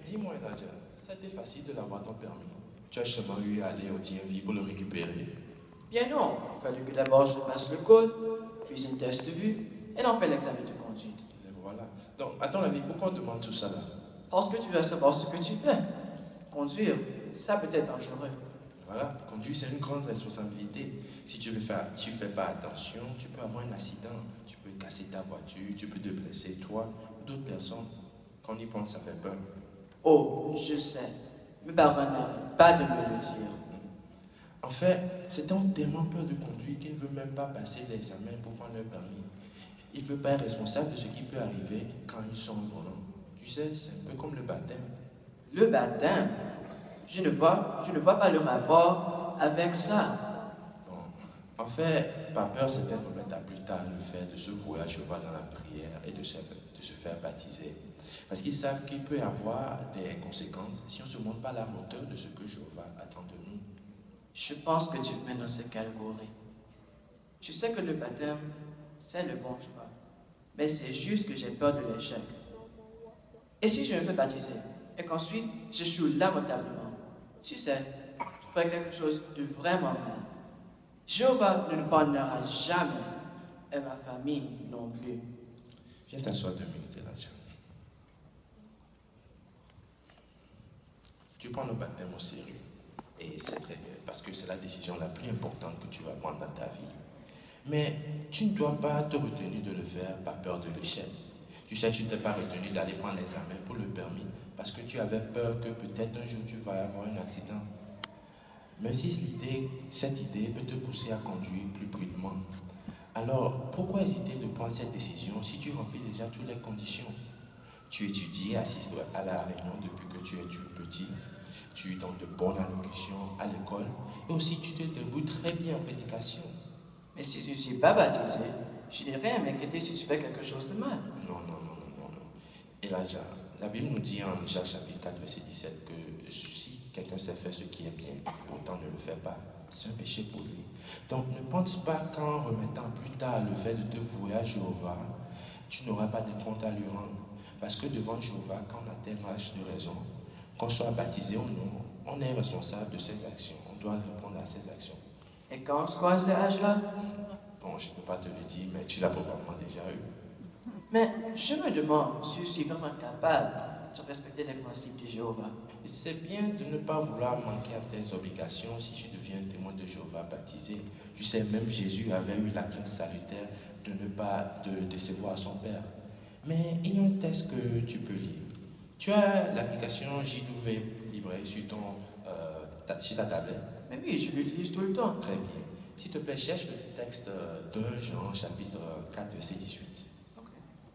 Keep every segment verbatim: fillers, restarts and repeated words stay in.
dis-moi, Elijah, ça a été facile de l'avoir ton permis. Tu as seulement eu à aller au D M V pour le récupérer. Bien non, il fallu que d'abord je passe le code, puis un test de vue, et on fait l'examen de conduite. Et voilà. Donc, à ton avis, pourquoi on demande tout ça là? Parce que tu veux savoir ce que tu fais. Conduire, ça peut être dangereux. Voilà, conduire c'est une grande responsabilité. Si tu ne fais, tu fais pas attention, tu peux avoir un accident, tu peux casser ta voiture, tu peux te blesser toi ou d'autres personnes. Quand on y pense, ça fait peur. Oh, je sais. Mes parents n'arrêtent pas de me le dire. En fait, c'est ont tellement peur de conduire qu'ils ne veulent même pas passer l'examen pour prendre leur permis. Ils ne veulent pas être responsables de ce qui peut arriver quand ils sont au volant. Tu sais, c'est un peu comme le baptême. Le baptême? Je ne vois, je ne vois pas le rapport avec ça. Bon, en fait, pas peur, c'est peut-être remettre à plus tard le fait de se vouer à Jéhovah dans la prière et de se, de se faire baptiser. Parce qu'ils savent qu'il peut y avoir des conséquences si on ne se montre pas à la hauteur de ce que Jéhovah attend de nous. Je pense que tu me mets dans cette catégorie. Je sais que le baptême, c'est le bon choix. Mais c'est juste que j'ai peur de l'échec. Et si je me fais baptiser, et qu'ensuite j'échoue lamentablement, tu sais, je ferai quelque chose de vraiment mal. Jéhovah ne nous pardonnera jamais, et ma famille non plus. Viens t'asseoir deux minutes, Elijah. Tu prends le baptême au sérieux. Et c'est très bien, parce que c'est la décision la plus importante que tu vas prendre dans ta vie. Mais tu ne dois pas te retenir de le faire par peur de l'échec. Tu sais, tu ne t'es pas retenu d'aller prendre l'examen pour le permis parce que tu avais peur que peut-être un jour tu vas avoir un accident. Même si l'idée, cette idée peut te pousser à conduire plus prudemment. Alors, pourquoi hésiter de prendre cette décision si tu remplis déjà toutes les conditions? Tu étudies, assistes à la réunion depuis que tu es petit. Tu donnes de bonnes allocutions à l'école. Et aussi, tu te débrouilles très bien en prédication. Mais si je ne suis pas baptisé, je n'ai rien à m'inquiéter si tu fais quelque chose de mal. Non, non, non, non, non, non. Elijah, la Bible nous dit en Jacques chapitre quatre, verset dix-sept que si quelqu'un sait faire ce qui est bien, pourtant ne le fait pas, c'est un péché pour lui. Donc ne pense pas qu'en remettant plus tard le fait de te vouer à Jéhovah, tu n'auras pas de compte à lui rendre. Parce que devant Jéhovah, quand on atteint l'âge de raison, qu'on soit baptisé ou non, on est responsable de ses actions. On doit répondre à ses actions. Et quand on se croit à cet âge-là? Bon, je ne peux pas te le dire, mais tu l'as probablement déjà eu. Mais je me demande si je suis vraiment capable de respecter les principes de Jéhovah. Et c'est bien de ne pas vouloir manquer à tes obligations si tu deviens un témoin de Jéhovah baptisé. Tu sais, même Jésus avait eu la crainte salutaire de ne pas de décevoir son Père. Mais il y a un texte que tu peux lire. Tu as l'application J W Librairie sur, ton, euh, ta, sur ta tablette. Mais oui, je l'utilise tout le temps. Très bien. S'il te plaît, cherche le texte de Jean, chapitre quatre, verset dix-huit. Okay.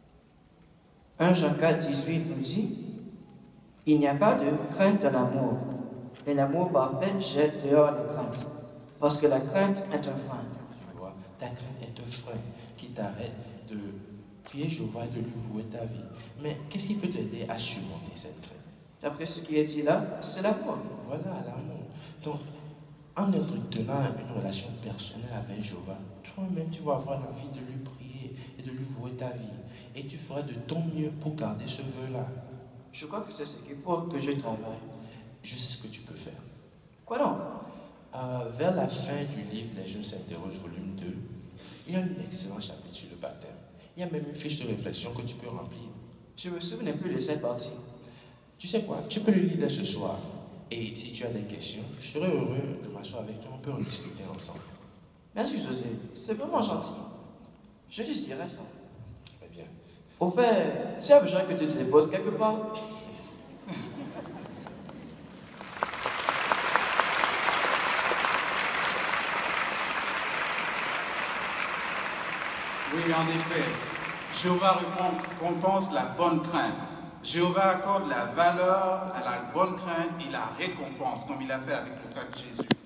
un Jean quatre, dix-huit nous dit « Il n'y a pas de crainte dans l'amour, mais l'amour parfait jette dehors les craintes, parce que la crainte est un frein. » Tu vois, ta crainte est un frein qui t'arrête de prier Jéhovah et de lui vouer ta vie. Mais qu'est-ce qui peut t'aider à surmonter cette crainte? D'après ce qui est dit là, c'est l'amour. Voilà, l'amour. Donc, en entretenant une relation personnelle avec Jéhovah, toi-même, tu vas avoir l'envie de lui prier et de lui vouer ta vie. Et tu feras de ton mieux pour garder ce vœu-là. Je crois que c'est ce qu'il faut que je travaille. Je sais ce que tu peux faire. Quoi donc? euh, Vers la fin du livre Les jeunes s'interrogent, volume deux, il y a un excellent chapitre sur le baptême. Il y a même une fiche de réflexion que tu peux remplir. Je ne me souviens plus de cette partie. Tu sais quoi? Tu peux le lire dès ce soir. Et si tu as des questions, je serai heureux de m'asseoir avec toi. On peut en discuter ensemble. Merci José, c'est vraiment gentil. Je te dirai ça. Très bien. Au fait, tu as besoin que tu te déposes quelque part? Oui, en effet. Jéhovah récompense la bonne crainte. Jéhovah accorde la valeur à la bonne crainte et la récompense, comme il a fait avec le cas de Jésus.